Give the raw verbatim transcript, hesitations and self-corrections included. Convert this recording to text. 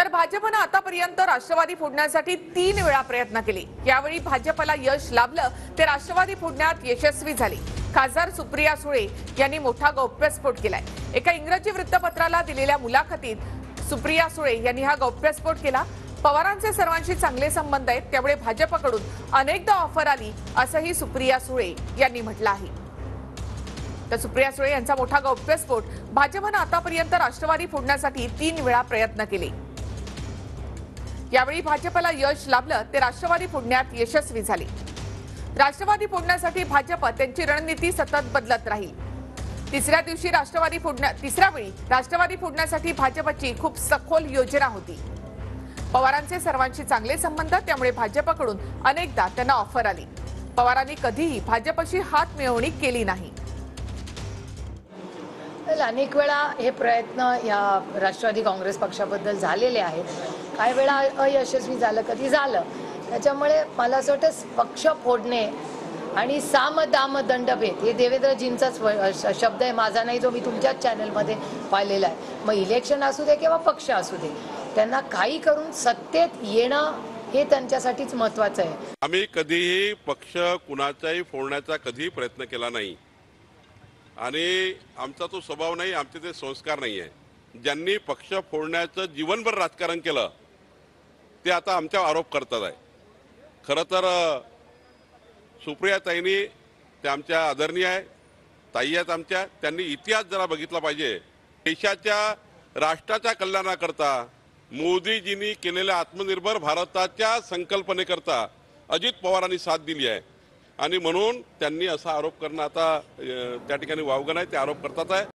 भाजपनं आतापर्यंत राष्ट्रवादी फोडण्यासाठी तीन वेळा प्रयत्न केले। यावेळी भाजपला यश लाभलं ते राष्ट्रवादी फोडण्यात यशस्वी झाले। खासदार सुप्रिया सुळे यांनी मोठा गौप्यस्फोट केलाय। एका इंग्रजी वृत्तपत्राला दिलेल्या मुलाखतीत सुप्रिया सुळे यांनी हा गौप्यस्फोट केला। पवारांचे सर्वांशी चांगले संबंध आहेत, त्यामुळे भाजपकडून अनेकदा ऑफर आली असंही सुप्रिया सुळे यांनी म्हटलं आहे। तर सुप्रिया सुळे यांचा मोठा गौप्यस्फोट, भाजपनं आतापर्यंत राष्ट्रवादी फोडण्यासाठी तीन वेळा प्रयत्न केले। यावेळी भाजपला यश लाभलं ते राष्ट्रवादी फोडण्यात यशस्वी झाले। राष्ट्रवादी फोडण्यासाठी भाजप त्यांची रणनीती सतत बदलत राहील। तिसऱ्या दिवशी राष्ट्रवादी फोडण्या तिसऱ्या वेळी राष्ट्रवादी फोडण्यासाठी भाजपची खूप सखोल योजना होती। पवारांचे सर्वांशी चांगले संबंध, त्यामुळे भाजपकडून अनेकदा त्यांना ऑफर आली। पवारांनी कधीही भाजपशी हात मिळवणी केली नाही। अनेक वेळा हे प्रयत्न या राष्ट्रवादी काँग्रेस पक्षाबद्दल झालेले आहेत। काही वेळा अयशस्वी झालं, कधी झालं। त्याच्यामुळे मला असं वाटतं पक्ष फोडणे आणि साम दाम दंडभेद हे देवेंद्रजींचाच शब्द आहे, माझा नाही, जो मी तुमच्याच चॅनलमध्ये पाहिलेला आहे। मग इलेक्शन असू दे किंवा पक्ष असू दे, त्यांना काही करून सत्तेत येणं हे त्यांच्यासाठीच महत्त्वाचं आहे। आम्ही कधीही पक्ष कुणाचाही फोडण्याचा कधीही प्रयत्न केला नाही आणि आमचा तो स्वभाव नाही, आमचे ते संस्कार नाही आहे। ज्यांनी पक्ष फोडण्याचं जीवनभर राजकारण केलं ते आता आमच्यावर आरोप करतात आहे। खरं तर सुप्रिया ताईंनी, ते आमच्या आदरणीय आहे, ताई आहेत आमच्या, त्यांनी इतिहास जरा बघितला पाहिजे। देशाच्या राष्ट्राच्या कल्याणाकरता मोदीजींनी केलेल्या आत्मनिर्भर भारताच्या संकल्पनेकरता अजित पवारांनी साथ दिली आहे आणि म्हणून त्यांनी असा आरोप करणं आता त्या ठिकाणी वावगं नाही, ते आरोप करतात आहे।